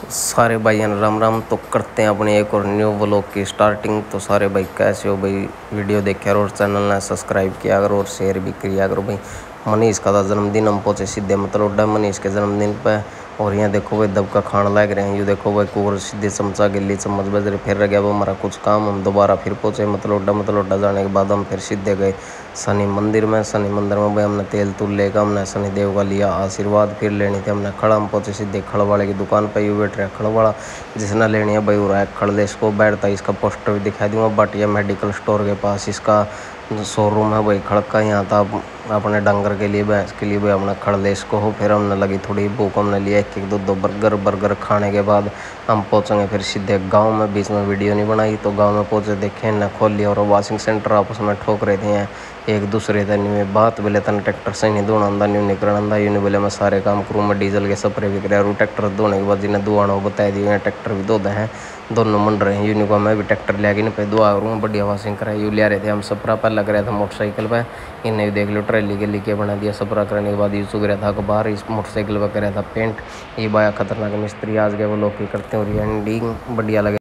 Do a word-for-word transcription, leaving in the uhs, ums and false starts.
सारे भाइयों राम राम। तो करते हैं अपने एक और न्यू व्लॉग की स्टार्टिंग। तो सारे भाई कैसे हो भाई? वीडियो देखा और चैनल ने सब्सक्राइब किया करो और शेयर भी किया करो भाई। मनीष का था जन्मदिन, हम पहुंचे सीधे मतलब उड्डा मनीष के जन्मदिन पे। और यहाँ देखो भाई दब का खाना लग रहे हैं। यू देखो भाई कुकर सीधे चमचा गिल्ली चम्मच बज रहे। फिर रह गया वो हमारा कुछ काम, हम दोबारा फिर पहुंचे मतलब उड्डा मतलब उड्डा जाने के बाद हम फिर सीधे गए शनि मंदिर में। शनि मंदिर में भाई हमने तेल तूल लेकर हमने शनि देव का लिया आशीर्वाद। फिर लेनी थी हमने खड़ा, हम पहुंचे सीधे खड़ वाले की दुकान पर। यू बैठ रहे खड़ वाला, जिसने लेनी है भाई हो रहा है खड़दे इसको बैठता है। इसका पोस्टर भी दिखा दूंगा। बाटिया मेडिकल स्टोर के पास इसका शोरूम है भाई खड़ का। यहाँ था अपने डंगर के लिए भैंस के लिए भाई हमने खड़दे इसको हो। फिर हमने लगी थोड़ी भूख, हमने लिया एक एक दो दो बर्गर। बर्गर खाने के बाद हम पहुँचेंगे फिर सीधे गांव में। बीच में वीडियो नहीं बनाई तो गांव में पहुँचे, देखे न खोल लिया और वॉशिंग सेंटर आपस में ठोक रहे थे एक दूसरे तन में बात बोले तन ट्रैक्टर से नहीं धोना आंदा नहीं निकलना आंदा। यूँ बोले मैं सारे काम करूँ, मैं डीजल के स्प्रे भी कराया। ट्रैक्टर धोने के बाद जिन्हें दुआना वो बता दिए ट्रैक्टर भी धो हैं, दोनों मंड रहे हैं। यूनिको मैं भी ट्रैक्टर ले गई पे दुआ करूँगा बढ़िया वॉशिंग कराई। यू ले रहे थे हम सपरा पर लग रहा था मोटरसाइकिल पर। इन्हें भी देख लो ट्रैली के लिए बना दिया सपरा करने के बाद। यू चुग रहा था अखबार, इस मोटरसाइकिल पर कर रहा था पेंट। ये बाया खतरनाक मिस्त्री आज गए वो लोग की करते हैं और एंडिंग बढ़िया लगे।